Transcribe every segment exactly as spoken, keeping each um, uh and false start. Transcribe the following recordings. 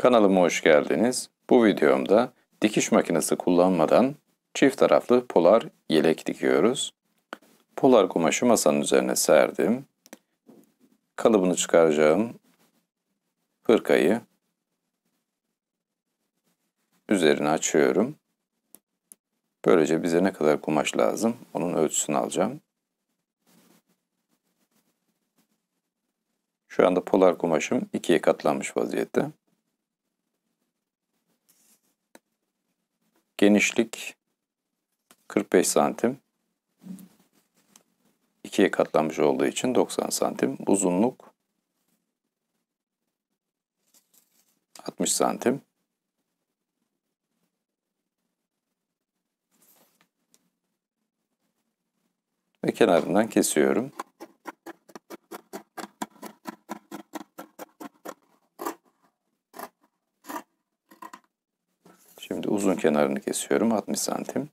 Kanalıma hoş geldiniz. Bu videomda dikiş makinesi kullanmadan çift taraflı polar yelek dikiyoruz. Polar kumaşı masanın üzerine serdim. Kalıbını çıkaracağım hırkayı üzerine açıyorum. Böylece bize ne kadar kumaş lazım onun ölçüsünü alacağım. Şu anda polar kumaşım ikiye katlanmış vaziyette. Genişlik kırk beş santim. ikiye katlanmış olduğu için doksan santim. Uzunluk altmış santim. Ve kenarından kesiyorum. Şimdi uzun kenarını kesiyorum. altmış santim.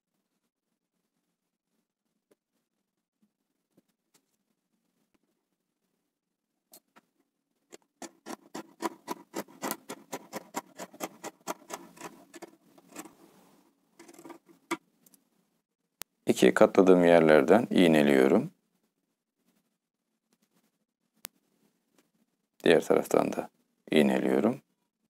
İkiye katladığım yerlerden iğneliyorum. Diğer taraftan da iğneliyorum.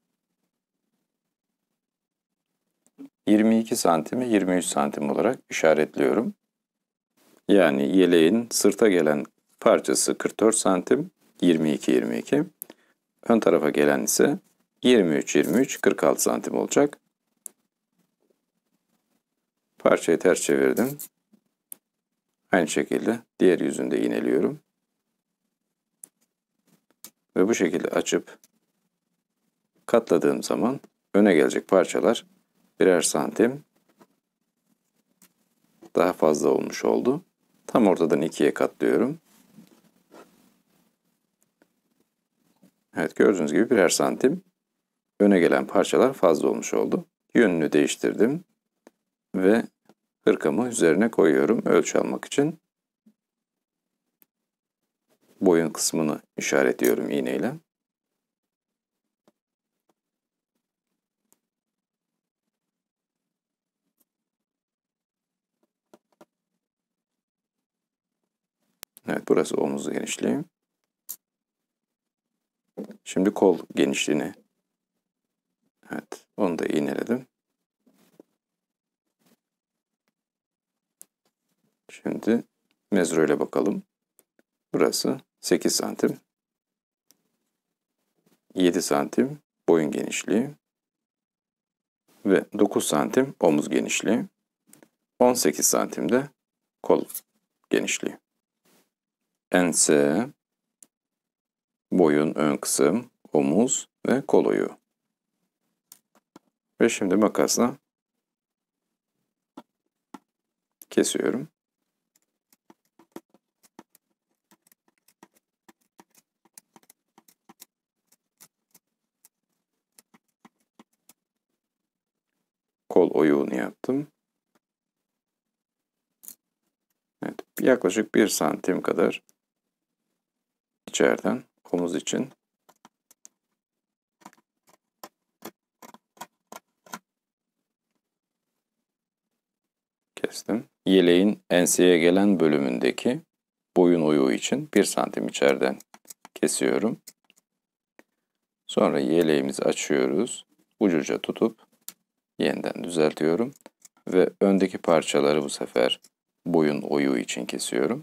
yirmi iki santimi yirmi üç santim olarak işaretliyorum. Yani yeleğin sırta gelen parçası kırk dört santim, yirmi iki yirmi iki. Ön tarafa gelen ise yirmi üç yirmi üç kırk altı santim olacak. Parçayı ters çevirdim. Aynı şekilde diğer yüzünde iğneliyorum. Ve bu şekilde açıp katladığım zaman öne gelecek parçalar birer santim daha fazla olmuş oldu. Tam ortadan ikiye katlıyorum. Evet, gördüğünüz gibi birer santim öne gelen parçalar fazla olmuş oldu. Yönünü değiştirdim ve hırkamı üzerine koyuyorum ölçü almak için. Boyun kısmını işaretliyorum iğneyle. Evet, burası omuz genişliği. Şimdi kol genişliğini. Evet, onu da iğneledim. Şimdi mezro ile bakalım. Burası sekiz santim. yedi santim boyun genişliği. Ve dokuz santim omuz genişliği. on sekiz santim de kol genişliği. Ense, boyun ön kısım, omuz ve kol oyuğu. Ve şimdi makasla kesiyorum. Kol oyuğunu yaptım. Evet, yaklaşık bir santim kadar içeriden omuz için kestim. Yeleğin enseye gelen bölümündeki boyun oyuğu için bir santim içeriden kesiyorum. Sonra yeleğimizi açıyoruz. Ucuca tutup yeniden düzeltiyorum. Ve öndeki parçaları bu sefer boyun oyuğu için kesiyorum.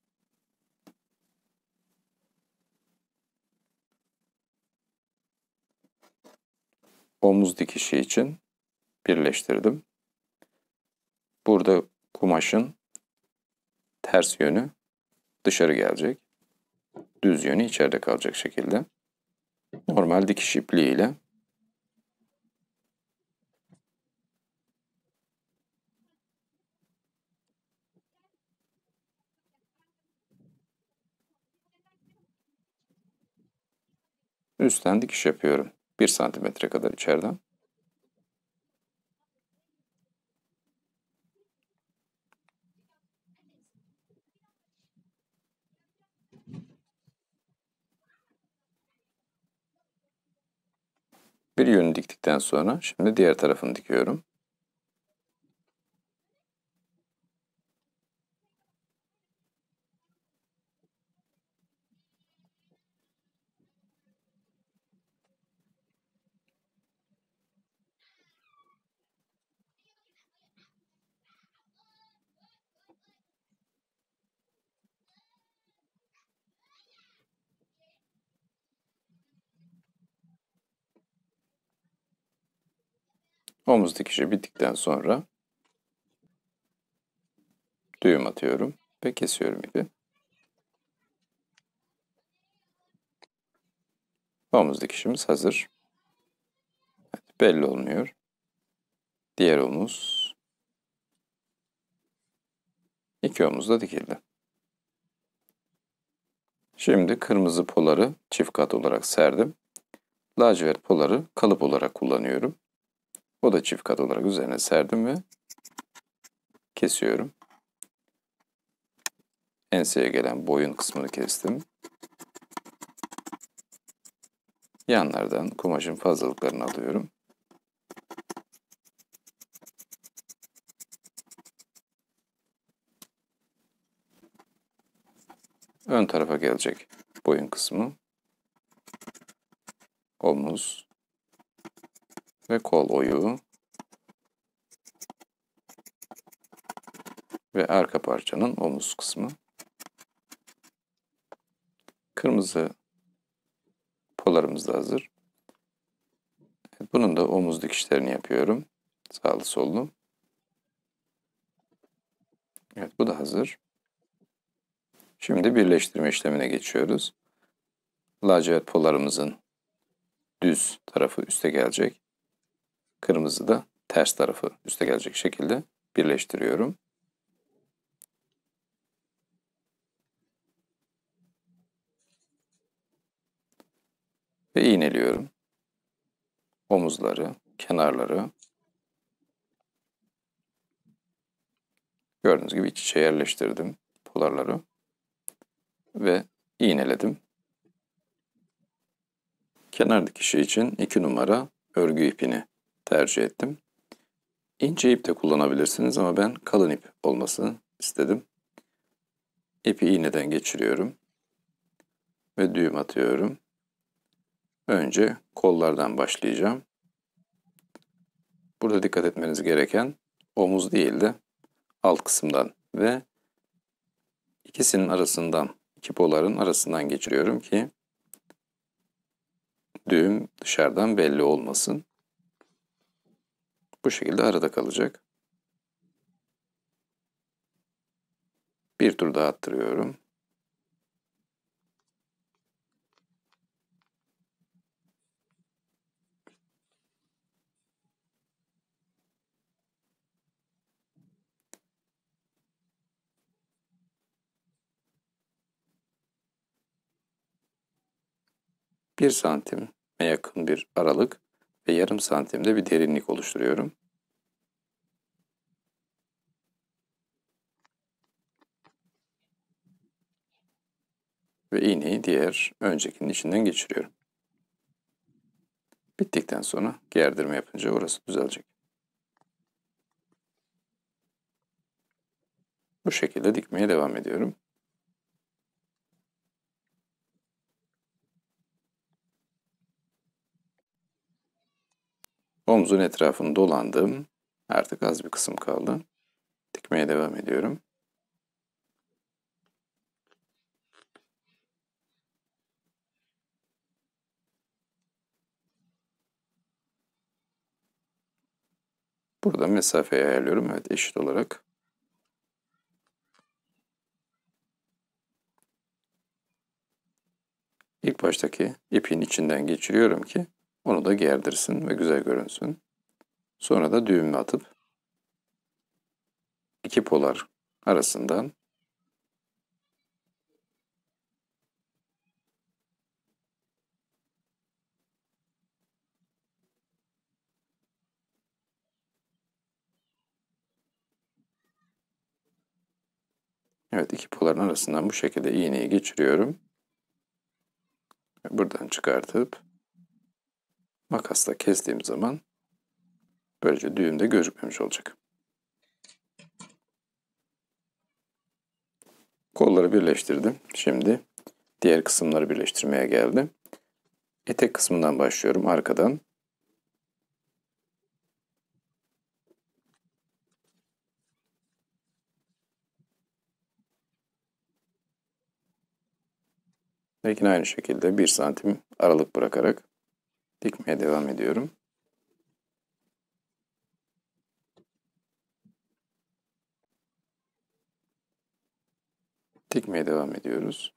Omuz dikişi için birleştirdim. Burada kumaşın ters yönü dışarı gelecek. Düz yönü içeride kalacak şekilde. Normal dikiş ipliğiyle üstten dikiş yapıyorum. bir santimetre kadar içeriden. Bir yönünü diktikten sonra şimdi diğer tarafını dikiyorum. Omuz dikişi bittikten sonra düğüm atıyorum ve kesiyorum ipi. Omuz dikişimiz hazır. Evet, belli olmuyor. Diğer omuz. İki omuz da dikildi. Şimdi kırmızı poları çift kat olarak serdim. Lacivert poları kalıp olarak kullanıyorum. O da çift kat olarak üzerine serdim ve kesiyorum. Enseye gelen boyun kısmını kestim. Yanlardan kumaşın fazlalıklarını alıyorum. Ön tarafa gelecek boyun kısmı, omuz ve kol oyuğu ve arka parçanın omuz kısmı. Kırmızı polarımız da hazır. Bunun da omuz dikişlerini yapıyorum. Sağlı sollu. Evet, bu da hazır. Şimdi birleştirme işlemine geçiyoruz. Lacivert polarımızın düz tarafı üste gelecek. Kırmızı da ters tarafı üste gelecek şekilde birleştiriyorum. Ve iğneliyorum. Omuzları, kenarları. Gördüğünüz gibi iç içe yerleştirdim polarları. Ve iğneledim. Kenar dikişi için iki numara örgü ipini tercih ettim. İnce ip de kullanabilirsiniz ama ben kalın ip olmasını istedim. İpi iğneden geçiriyorum ve düğüm atıyorum. Önce kollardan başlayacağım. Burada dikkat etmeniz gereken omuz değil de alt kısımdan ve ikisinin arasından, iki poların arasından geçiriyorum ki düğüm dışarıdan belli olmasın. Bu şekilde arada kalacak. Bir tur daha attırıyorum. Bir santime yakın bir aralık ve yarım santimde bir derinlik oluşturuyorum. Ve iğneyi diğer öncekinin içinden geçiriyorum. Bittikten sonra gerdirme yapınca orası düzelecek. Bu şekilde dikmeye devam ediyorum. Omzun etrafını dolandım. Artık az bir kısım kaldı. Dikmeye devam ediyorum. Burada mesafeyi ayarlıyorum. Evet, eşit olarak. İlk baştaki ipin içinden geçiriyorum ki onu da gerdirsin ve güzel görünsün. Sonra da düğümü atıp iki polar arasından evet iki poların arasından bu şekilde iğneyi geçiriyorum. Buradan çıkartıp Makasla kestiğim zaman böylece düğümde gözükmemiş olacak. Kolları birleştirdim. Şimdi diğer kısımları birleştirmeye geldim. Etek kısmından başlıyorum, arkadan. Ve yine aynı şekilde bir santim aralık bırakarak dikmeye devam ediyorum. Dikmeye devam ediyoruz.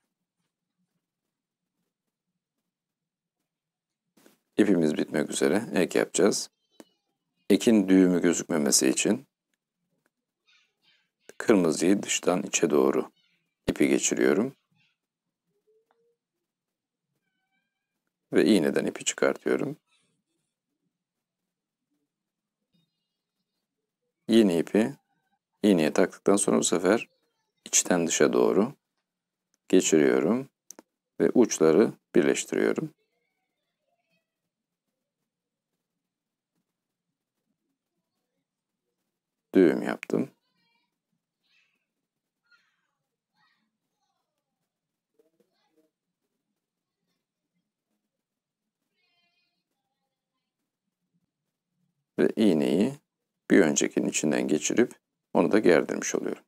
İpimiz bitmek üzere. Ek yapacağız. Ekin düğümü gözükmemesi için kırmızıyı dıştan içe doğru ipi geçiriyorum. Ve iğneden ipi çıkartıyorum. Yeni ipi iğneye taktıktan sonra bu sefer içten dışa doğru geçiriyorum ve uçları birleştiriyorum. Düğüm yaptım. Ve iğneyi bir öncekinin içinden geçirip onu da gerdirmiş oluyorum.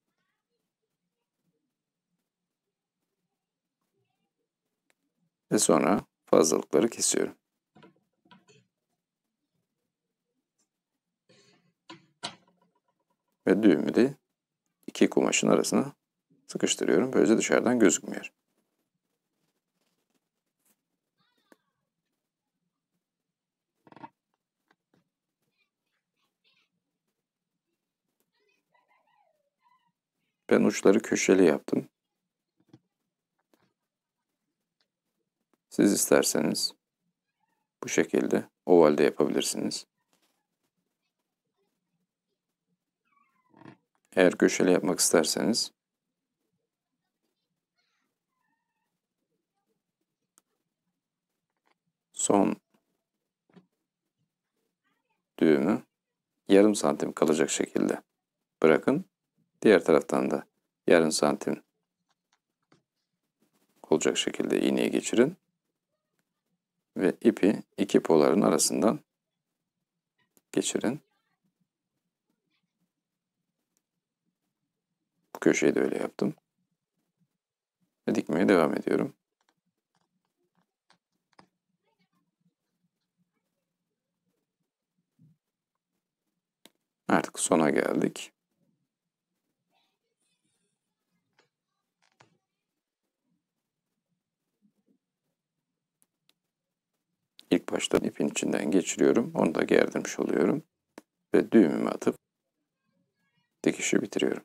Ve sonra fazlalıkları kesiyorum. Ve düğümü de iki kumaşın arasına sıkıştırıyorum. Böylece dışarıdan gözükmüyor. Ben uçları köşeli yaptım. Siz isterseniz bu şekilde ovalde yapabilirsiniz. Eğer köşeli yapmak isterseniz son düğümü yarım santim kalacak şekilde bırakın. Diğer taraftan da yarım santim olacak şekilde iğneye geçirin. Ve ipi iki poların arasından geçirin. Bu köşeyi de öyle yaptım. Ve dikmeye devam ediyorum. Artık sona geldik. İlk başta ipin içinden geçiriyorum. Onu da gerdirmiş oluyorum. Ve düğümümü atıp dikişi bitiriyorum.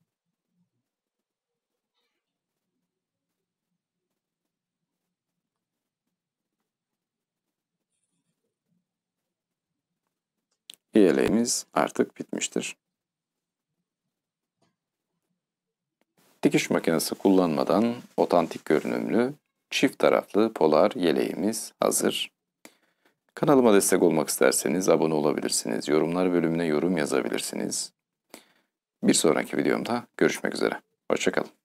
Yeleğimiz artık bitmiştir. Dikiş makinesi kullanmadan otantik görünümlü çift taraflı polar yeleğimiz hazır. Kanalıma destek olmak isterseniz abone olabilirsiniz. Yorumlar bölümüne yorum yazabilirsiniz. Bir sonraki videomda görüşmek üzere. Hoşça kalın.